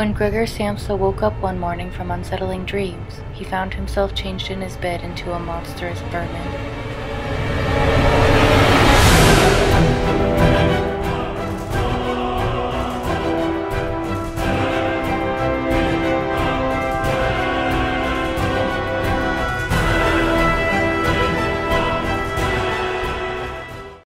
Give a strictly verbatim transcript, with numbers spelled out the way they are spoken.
When Gregor Samsa woke up one morning from unsettling dreams, he found himself changed in his bed into a monstrous vermin.